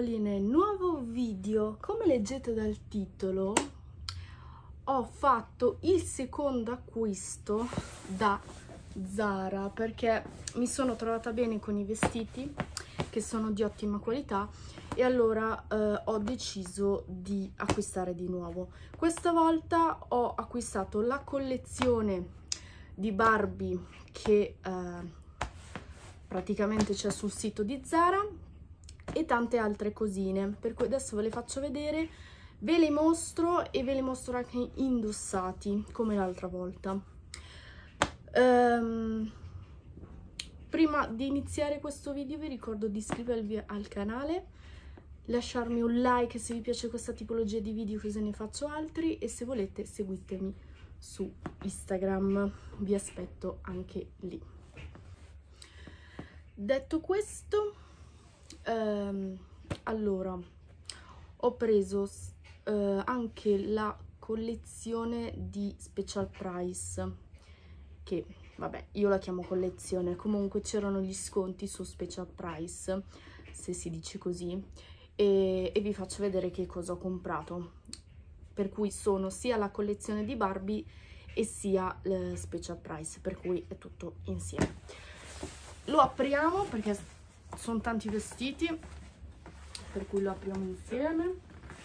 piccoli nel nuovo video. Come leggete dal titolo, ho fatto il secondo acquisto da Zara perché mi sono trovata bene con i vestiti che sono di ottima qualità e allora ho deciso di acquistare di nuovo. Questa volta ho acquistato la collezione di Barbie che praticamente c'è sul sito di Zara e tante altre cosine, per cui adesso ve le faccio vedere, ve le mostro e ve le mostro anche indossati come l'altra volta. Prima di iniziare questo video vi ricordo di iscrivervi al canale, lasciarmi un like se vi piace questa tipologia di video, così ne faccio altri, e se volete seguitemi su Instagram, vi aspetto anche lì. Detto questo, allora ho preso anche la collezione di Special Price, che vabbè, io la chiamo collezione, comunque c'erano gli sconti su Special Price, se si dice così, e vi faccio vedere che cosa ho comprato, per cui sono sia la collezione di Barbie e sia Special Price, per cui è tutto insieme. Lo apriamo perché sono tanti vestiti, per cui lo apriamo insieme.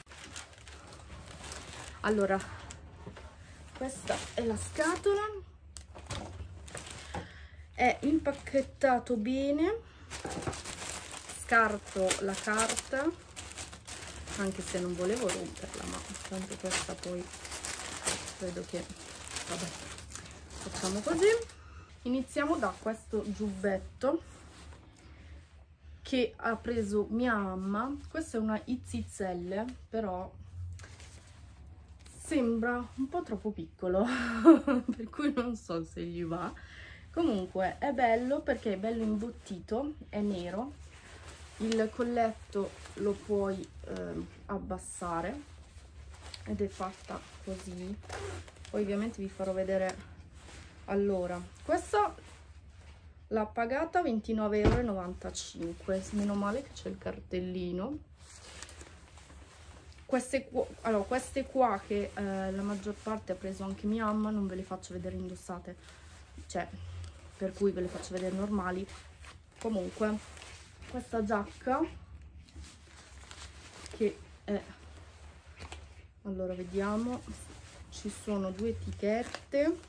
Allora, questa è la scatola, è impacchettato bene, scarto la carta, anche se non volevo romperla, ma tanto questa poi credo che, vabbè, facciamo così. Iniziamo da questo giubbetto che ha preso mia mamma. Questa è una XXL, però sembra un po' troppo piccolo per cui non so se gli va. Comunque è bello perché è bello imbottito, è nero, il colletto lo puoi abbassare ed è fatta così. Poi ovviamente vi farò vedere. Allora, questa l'ha pagata 29,95 €, meno male che c'è il cartellino. Queste qua che la maggior parte ha preso anche mia mamma, non ve le faccio vedere indossate, cioè, per cui ve le faccio vedere normali. Comunque, questa giacca che è, allora vediamo, ci sono due etichette.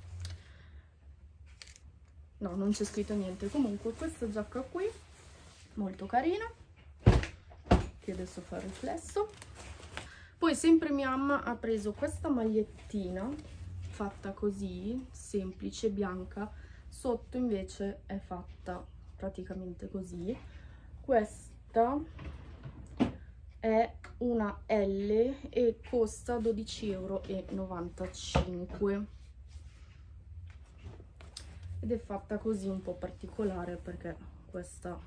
No, non c'è scritto niente. Comunque questa giacca qui, molto carina, che adesso fa il riflesso. Poi sempre mia mamma ha preso questa magliettina, fatta così, semplice, bianca. Sotto invece è fatta praticamente così. Questa è una L e costa 12,95 €. Ed è fatta così, un po' particolare, perché questa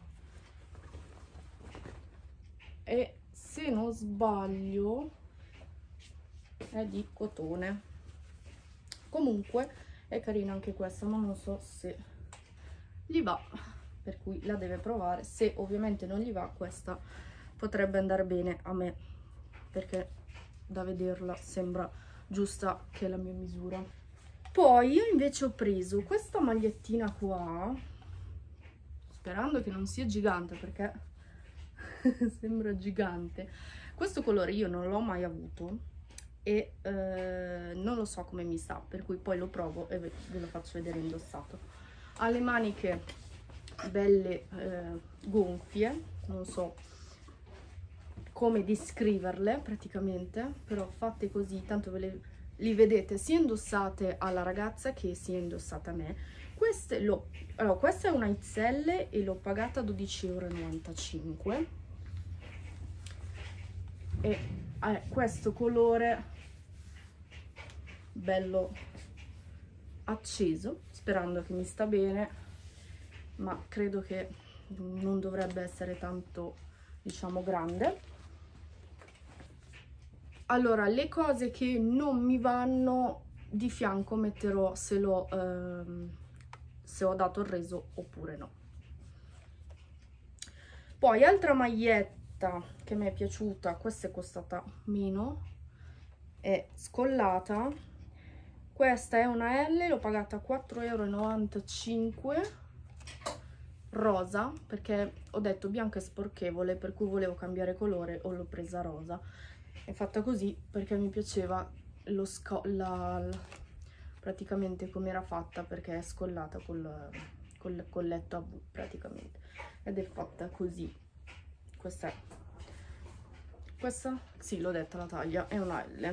è, se non sbaglio, è di cotone. Comunque è carina anche questa, ma non so se gli va, per cui la deve provare. Se ovviamente non gli va, questa potrebbe andare bene a me, perché da vederla sembra giusta, che è la mia misura. Poi io invece ho preso questa magliettina qua, sperando che non sia gigante, perché sembra gigante. Questo colore io non l'ho mai avuto e non lo so come mi sta, per cui poi lo provo e ve lo faccio vedere indossato. Ha le maniche belle gonfie, non so come descriverle praticamente, però fatte così, tanto li vedete sia indossate alla ragazza che sia indossate a me. Allora, questa è una XL e l'ho pagata 12,95 € e questo colore bello acceso, sperando che mi sta bene, ma credo che non dovrebbe essere tanto, diciamo, grande. Allora, le cose che non mi vanno, di fianco metterò se ho dato il reso oppure no. Poi altra maglietta scritta che mi è piaciuta, questa è costata meno, è scollata. Questa è una L, l'ho pagata 4,95 €, rosa, perché ho detto bianca è sporchevole, per cui volevo cambiare colore o l'ho presa rosa. È fatta così perché mi piaceva praticamente come era fatta, perché è scollata col colletto a V praticamente, ed è fatta così. Questa sì, l'ho detta la taglia, è una L.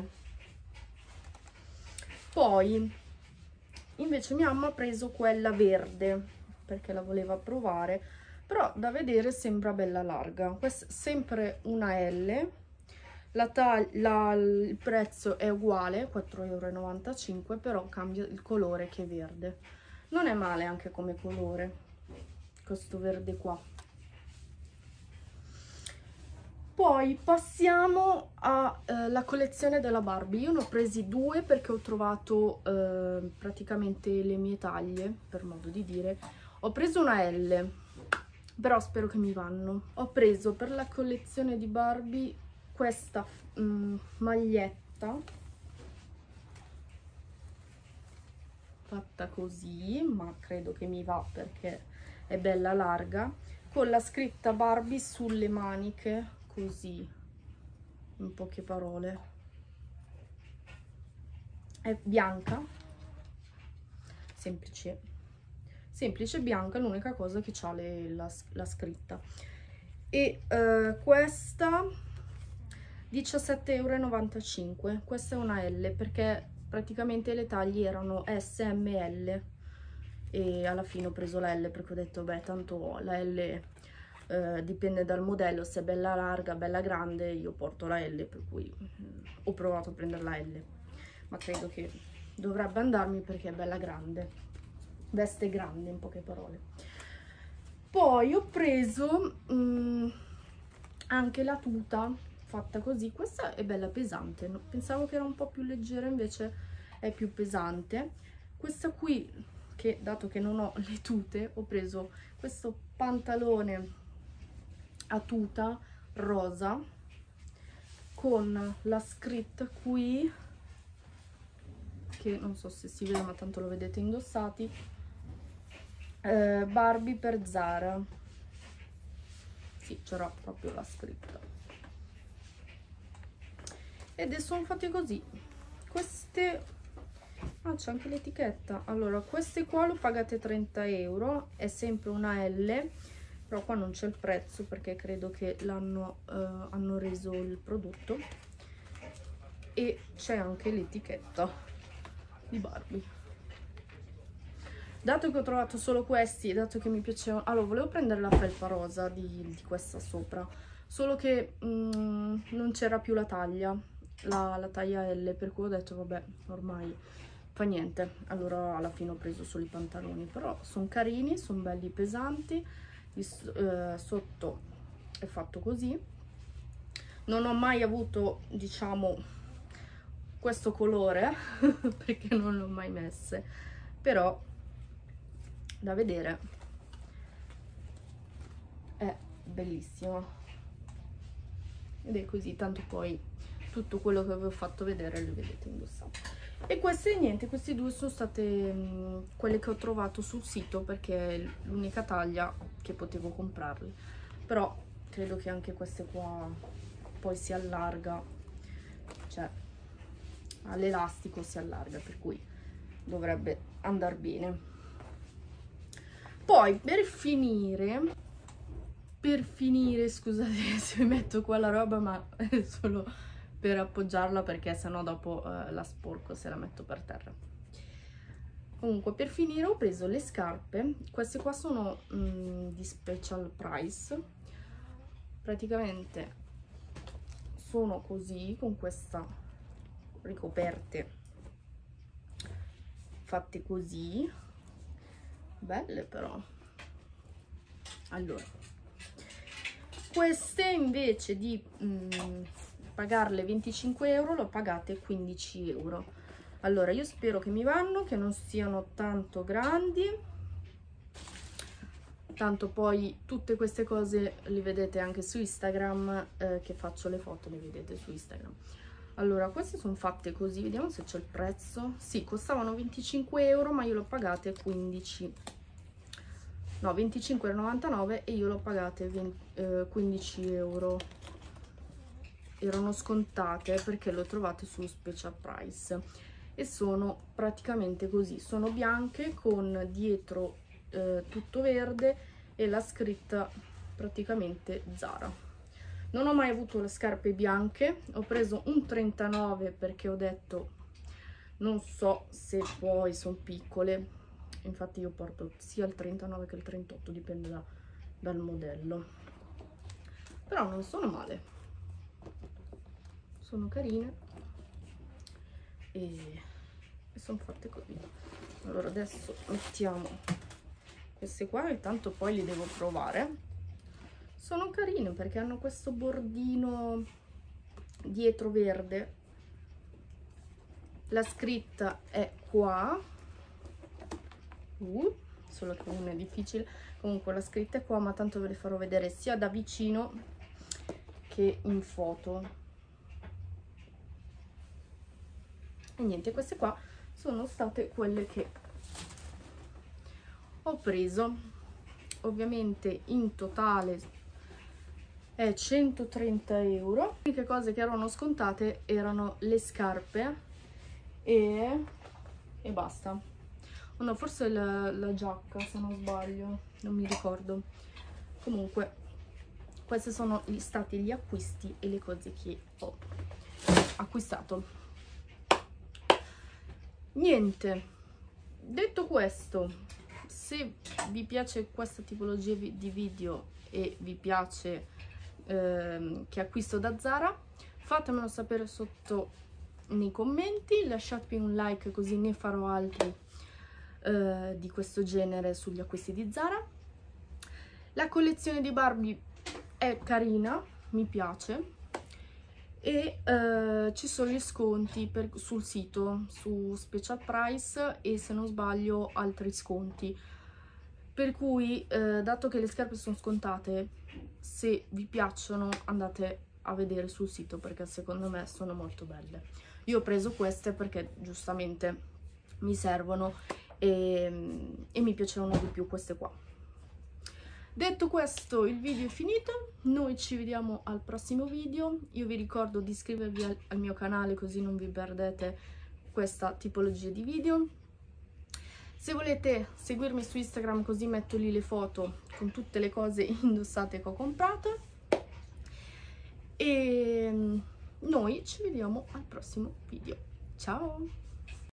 Poi invece mia mamma ha preso quella verde perché la voleva provare, però da vedere sembra bella larga. Questa è sempre una L, il prezzo è uguale, 4,95 €, però cambia il colore che è verde. Non è male anche come colore, questo verde qua. Poi passiamo alla collezione della Barbie. Io ne ho presi due perché ho trovato praticamente le mie taglie, per modo di dire. Ho preso una L, però spero che mi vanno. Ho preso per la collezione di Barbie questa maglietta fatta così, ma credo che mi va perché è bella larga, con la scritta Barbie sulle maniche, così, in poche parole. È bianca, semplice bianca, l'unica cosa che ha la scritta. E questa 17,95 €. Questa è una L perché praticamente le taglie erano S, M, L e alla fine ho preso la L perché ho detto beh, tanto la L dipende dal modello, se è bella larga, bella grande, io porto la L, per cui ho provato a prendere la L, ma credo che dovrebbe andarmi perché è bella grande, veste grande in poche parole. Poi ho preso anche la tuta fatta così. Questa è bella pesante, pensavo che era un po' più leggera, invece è più pesante. Questa qui, che dato che non ho le tute, ho preso questo pantalone a tuta rosa con la scritta qui, che non so se si vede ma tanto lo vedete indossati, Barbie per Zara. Sì, c'era proprio la scritta ed sono fatti così. Queste c'è anche l'etichetta. Allora, queste qua lo pagate 30 €, è sempre una L, però qua non c'è il prezzo perché credo che hanno reso il prodotto, e c'è anche l'etichetta di Barbie. Dato che ho trovato solo questi, dato che mi piaceva, allora volevo prendere la felpa rosa di questa sopra, solo che non c'era più la taglia, la taglia L, per cui ho detto vabbè, ormai fa niente. Allora alla fine ho preso solo i pantaloni, però sono carini, sono belli pesanti, sotto è fatto così. Non ho mai avuto, diciamo, questo colore perché non l'ho mai messe, però da vedere è bellissimo ed è così, tanto poi tutto quello che avevo fatto vedere lo vedete indossato. E queste niente, queste due sono state quelle che ho trovato sul sito perché è l'unica taglia che potevo comprarli, però credo che anche queste qua poi si allarga, cioè all'elastico si allarga, per cui dovrebbe andare bene. Poi per finire, scusate se mi metto qua la roba, ma è solo per appoggiarla perché sennò dopo la sporco se la metto per terra. Comunque per finire ho preso le scarpe, queste qua sono di special price, praticamente sono così, con questa ricoperte fatte così, belle però. Allora, queste invece di pagarle 25 €, lo pagate 15 €. Allora io spero che mi vanno, che non siano tanto grandi, tanto poi tutte queste cose le vedete anche su Instagram, che faccio le foto, le vedete su Instagram. Allora, queste sono fatte così, vediamo se c'è il prezzo. Sì, costavano 25 euro, ma io l'ho pagate 15, no, 25,99 e io l'ho pagate 15 euro. Erano scontate perché le ho trovate su Special Price e sono praticamente così, sono bianche con dietro tutto verde e la scritta praticamente Zara. Non ho mai avuto le scarpe bianche, ho preso un 39 perché ho detto non so se poi sono piccole, infatti io porto sia il 39 che il 38, dipende dal modello, però non sono male, sono carine e sono fatte così. Allora adesso mettiamo queste qua e tanto poi li devo provare. Sono carine perché hanno questo bordino dietro verde, la scritta è qua, solo che una è difficile, comunque la scritta è qua, ma tanto ve le farò vedere sia da vicino che in foto. E niente, queste qua sono state quelle che ho preso. Ovviamente in totale è 130 euro. L'unica cose che erano scontate erano le scarpe e basta. Oh no, forse la giacca, se non sbaglio, non mi ricordo. Comunque questi sono stati gli acquisti e le cose che ho acquistato. Niente, detto questo, se vi piace questa tipologia di video e vi piace che acquisto da Zara, fatemelo sapere sotto nei commenti, lasciatemi un like così ne farò altri di questo genere sugli acquisti di Zara. La collezione di Barbie è carina, mi piace, e ci sono gli sconti sul sito, su Special Price, e se non sbaglio altri sconti, per cui dato che le scarpe sono scontate, se vi piacciono andate a vedere sul sito perché secondo me sono molto belle. Io ho preso queste perché giustamente mi servono e mi piacevano di più queste qua. Detto questo, il video è finito, noi ci vediamo al prossimo video. Io vi ricordo di iscrivervi al mio canale così non vi perdete questa tipologia di video. Se volete seguirmi su Instagram, così metto lì le foto con tutte le cose indossate che ho comprato. E noi ci vediamo al prossimo video. Ciao!